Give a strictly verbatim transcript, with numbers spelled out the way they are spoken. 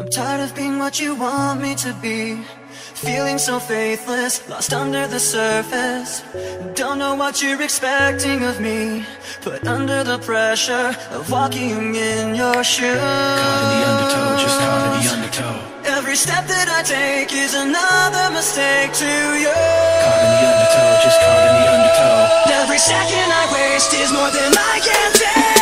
I'm tired of being what you want me to be, feeling so faithless, lost under the surface. Don't know what you're expecting of me, put under the pressure of walking in your shoes. Caught in the undertow, just caught in the undertow. Every step that I take is another mistake to you. Caught in the undertow, just caught in the undertow. Every second I waste is more than I can take.